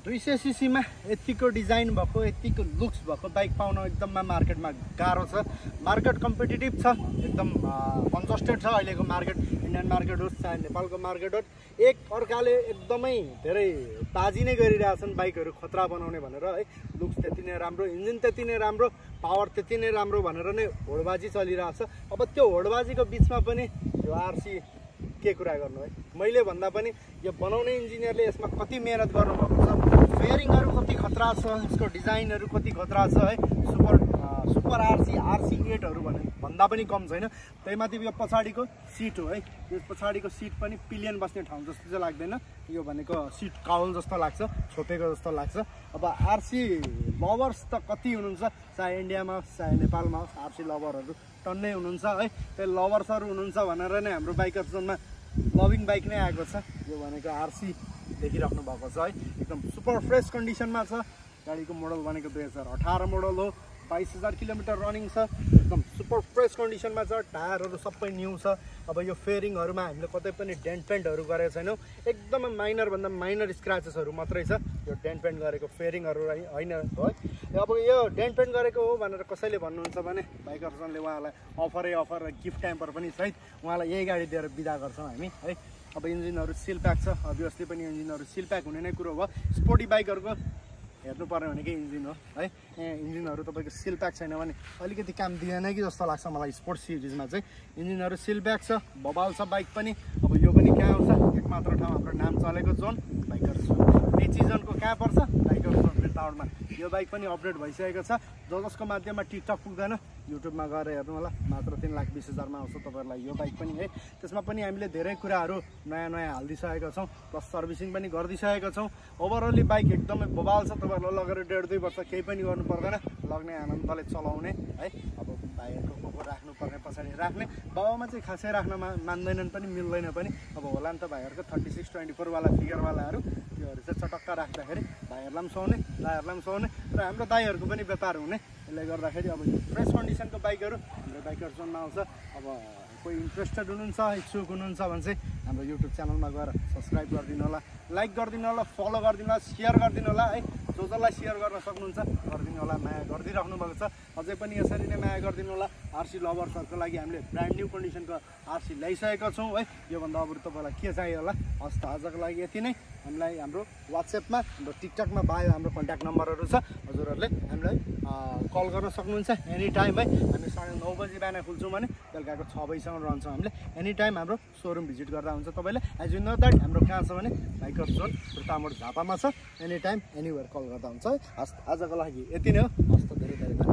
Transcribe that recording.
200 CC मा यतिको design भएको यतिको लुक्स भएको बाइक पाउन एकदममा मार्केटमा गाह्रो छ। मार्केट कम्पिटिटिभ छ, एकदम कन्जस्टेड छ अहिलेको मार्केट। इन्डियन मार्केट होस् चाहे नेपालको मार्केट होस्, एक अर्काले एकदमै धेरै बाजी नै गरिरहेछन् बाइकहरू खतरा बनाउने भनेर है। लुक्स त्यति नै राम्रो, इन्जिन त्यति नै राम्रो, पावर त्यति नै राम्रो भनेर नै होडबाजी चलिरहेछ। अब त्यो होडबाजीको बिचमा पनि यो आरसी के कुरा गर्नु है। मैले भन्दा पनि यो बनाउने इन्जिनियरले यसमा कति मेहनत गर्नुभएको छ, फेयरिङहरू कति खतरा छ, यसको डिजाइनहरू कति खतरा छ है। सुपर आरसी 8हरू भन्दा पनि कम छैन। त्यहीमाथि यो पछाडिको सिट हो है, यो पछाडिको सिट पनि पिलियन बस्ने ठाउँ जस्तो चाहिँ लाग्दैन। यो भनेको सिट काउल जस्तो लाग्छ, छोपेको जस्तो लाग्छ। अब आरसी लभर्स त कति हुनुहुन्छ, चाहे इन्डियामा होस् चाहे नेपालमा होस्, आरसी लभरहरू टन्नै हुनुहुन्छ है। त्यो लभर्सहरू हुनुहुन्छ भनेर नै हाम्रो बाइकर्समा लभिङ बाइक नै आएको छ। यो भनेको आरसी देखिराख्नु भएको छ है, एकदम सुपर फ्रेस कन्डिसनमा छ। गाडीको मोडल भनेको 2018 मोडल हो, 22,000 किलोमिटर रनिङ छ, एकदम सुपर फ्रेस कन्डिसनमा छ। टायरहरू सबै न्यू छ। अब यो फेयरिङहरूमा हामीले कतै पनि डेन्ट पेन्टहरू गरेको छैनौँ, एकदमै माइनरभन्दा माइनर स्क्र्याचेसहरू मात्रै छ। यो डेन्ट पेन्ट गरेको फेयरिङहरू होइन है। अब यो डेन्ट पेन्ट गरेको हो भनेर कसैले भन्नुहुन्छ भने बाइकर्सले उहाँलाई अफर गिफ्ट ट्याम्पर पनि सहित उहाँलाई यही गाडी दिएर बिदा गर्छौँ हामी है। अब इन्जिनहरू सिल प्याक छ, अभियसली पनि इन्जिनहरू सिल प्याक हुने नै कुरो भयो। स्पोर्टी बाइकहरूको हेर्नुपर्ने भनेकै इन्जिन हो है। इन्जिनहरू तपाईँको सिल प्याक छैन भने अलिकति काम दिएन कि जस्तो लाग्छ मलाई। स्पोर्ट्स सिरिजमा चाहिँ इन्जिनहरू सिल प्याक छ, बबाल छ बाइक पनि। अब यो पनि कहाँ आउँछ, एकमात्र ठाउँ हाम्रो नाम चलेको जोन बाइकर्स जोन। मेची जोनको कहाँ पर्छ, बाइकर्स जोन बिर्तामोडमा। यो बाइक पनि अपडेट भइसकेको छ, जसको माध्यममा टिकटक पुग्दैन, युट्युबमा गएर हेर्नु होला। मात्र 3,20,000मा आउँछ तपाईँहरूलाई यो बाइक पनि है। त्यसमा पनि हामीले धेरै कुराहरू नयाँ हालिदिइसकेका छौँ, प्लस सर्भिसिङ पनि गरिदिइसकेका छौँ। ओभरअली बाइक एकदमै बबाल छ, तपाईँहरूलाई लगेर 1.5-2 वर्ष केही पनि गर्नु पर्दैन, लग्ने आनन्दले चलाउने है। अब भाइहरूको को राख्नुपर्ने पछाडि राख्ने, बाबामा चाहिँ खासै राख्न मान्दैनन् पनि, मिल्दैन पनि। अब होला नि त भाइहरूको 36-24 वाला फिगरवालाहरू, त्योहरू चाहिँ चटक्क राख्दाखेरि भाइहरूलाई पनि सुहाउने, दाइहरूलाई पनि सुहाउने र हाम्रो दाइहरूको पनि व्यापार हुने। यसले गर्दाखेरि अब यो फ्रेस कन्डिसनको बाइकहरू हाम्रो बाइकर्स जोनमा आउँछ। अब कोही इन्ट्रेस्टेड हुनुहुन्छ, इच्छुक हुनुहुन्छ भने चाहिँ हाम्रो युट्युब च्यानलमा गएर सब्सक्राइब गरिदिनु होला, लाइक गरिदिनु होला, फलो गरिदिनु होला, सेयर गरिदिनु होला है। जसलाई सेयर गर्न सक्नुहुन्छ गरिदिनु होला, माया गरिदिइराख्नु भएको छ। अझै पनि यसरी नै माया गरिदिनु होला। आरसी लभर्सहरूको लागि हामीले ब्रान्ड न्यू कन्डिसनको आरसी ल्याइसकेका छौँ है। योभन्दा अब तपाईँलाई के चाहियो होला। हस् त, आजको लागि यति नै। हामीलाई हाम्रो वाट्सएपमा, हाम्रो टिकटकमा बायो हाम्रो कन्ट्याक्ट नम्बरहरू छ, हजुरहरूले हामीलाई कल गर्न सक्नुहुन्छ एनी टाइम है। हामी 9:30 बजी बिहान खुल्छौँ भने बेलुकाको 6 बजीसम्म रहन्छौँ हामीले। एनी टाइम हाम्रो सोरुम भिजिट गर्दा हुन्छ तपाईँले। एज यु नो द्याट हाम्रो कहाँ छ भने बाइकर्स जोन birtamode झापामा छ। एनी टाइम एनिवेयर कल गर्दा हुन्छ है। आजको लागि यति नै हो। हस् त, धेरै धेरै